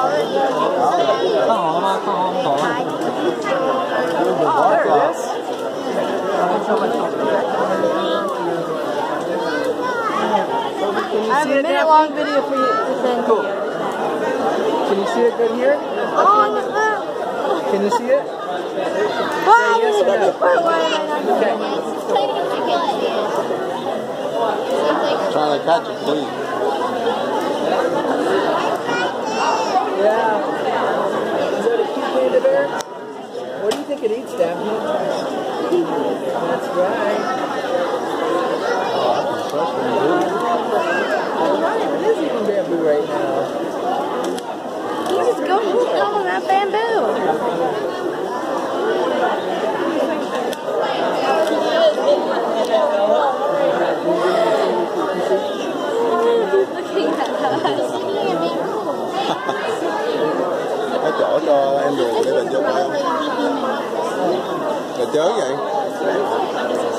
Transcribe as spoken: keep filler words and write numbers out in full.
hòm mà, có hòm thôi. Oh, there it is. I have a minute long video for you to send to you. Can you see it good here? Oh, no. Can you see it? Why yes or no? Why, why am I not Okay. Trying to catch it, please. Yeah. Is that a cute panda bear? What do you think it eats, Daphne? That's right. It is eating bamboo right now. You just go down on that bamboo. Looking at us. Có chỗ cho em đùa để mình vô coi không? Là chớ vậy?